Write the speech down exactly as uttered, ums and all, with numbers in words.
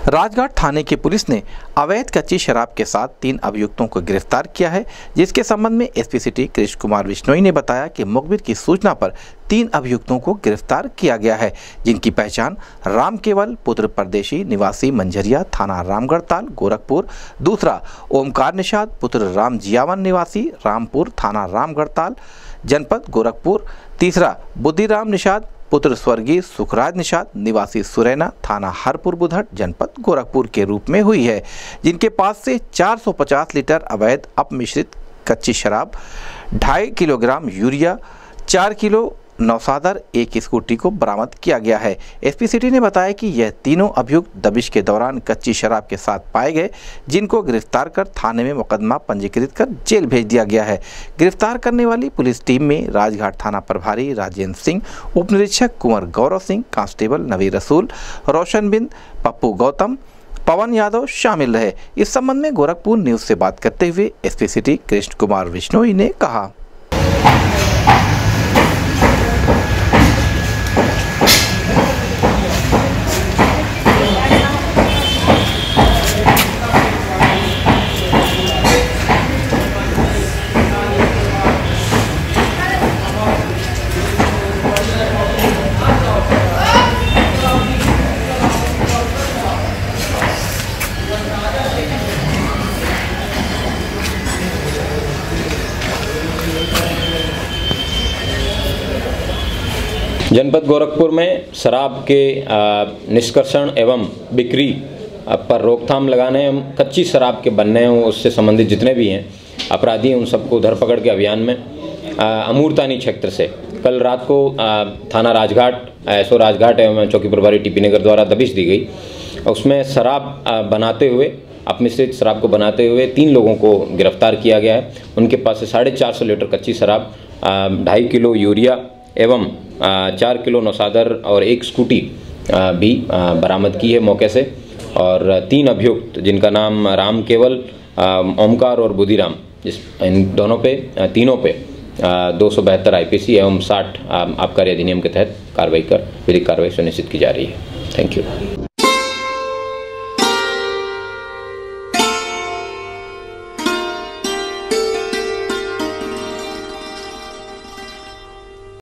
राजघाट थाने की पुलिस ने अवैध कच्ची शराब के साथ तीन अभियुक्तों को गिरफ्तार किया है, जिसके संबंध में एसपी सिटी कृष्ण कुमार बिश्नोई ने बताया कि मुखबिर की सूचना पर तीन अभियुक्तों को गिरफ्तार किया गया है, जिनकी पहचान राम केवल पुत्र परदेशी निवासी मंझरिया थाना रामगढ़ताल गोरखपुर, दूसरा ओमकार निषाद पुत्र राम जियावन निवासी रामपुर थाना रामगढ़ताल जनपद गोरखपुर, तीसरा बुद्धिराम निषाद पुत्र स्वर्गीय सुखराज निषाद निवासी सुरैना थाना हरपुर बुधट जनपद गोरखपुर के रूप में हुई है, जिनके पास से चार सौ पचास लीटर अवैध अपमिश्रित कच्ची शराब, ढाई किलोग्राम यूरिया, चार किलो नौसादर एक स्कूटी को बरामद किया गया है। एसपी सिटी ने बताया कि यह तीनों अभियुक्त दबिश के दौरान कच्ची शराब के साथ पाए गए, जिनको गिरफ्तार कर थाने में मुकदमा पंजीकृत कर जेल भेज दिया गया है। गिरफ्तार करने वाली पुलिस टीम में राजघाट थाना प्रभारी राजेंद्र सिंह, उप निरीक्षक कुंवर गौरव सिंह, कांस्टेबल नवीर रसूल, रोशन बिंद, पप्पू गौतम, पवन यादव शामिल रहे। इस संबंध में गोरखपुर न्यूज से बात करते हुए एसपी सिटी कृष्ण कुमार बिश्नोई ने कहा। जनपद गोरखपुर में शराब के निष्कर्षण एवं बिक्री पर रोकथाम लगाने एवं कच्ची शराब के बनने उससे संबंधित जितने भी हैं अपराधी उन सबको धरपकड़ के अभियान में अमूरतानी क्षेत्र से कल रात को थाना राजघाट एसओ राजघाट एवं चौकी प्रभारी टीपी नगर द्वारा दबिश दी गई। उसमें शराब बनाते हुए अपमिश्रित शराब को बनाते हुए तीन लोगों को गिरफ्तार किया गया है। उनके पास से साढ़े चार सौ लीटर कच्ची शराब, ढाई किलो यूरिया एवं चार किलो नौसादर और एक स्कूटी भी बरामद की है मौके से। और तीन अभियुक्त जिनका नाम राम केवल, ओमकार और बुद्धिराम, जिस इन दोनों पे तीनों पे दो सौ बहत्तर आई पी सी एवं साठ आबकारी अधिनियम के तहत कार्रवाई कर विधिक कार्रवाई सुनिश्चित की जा रही है। Thank you.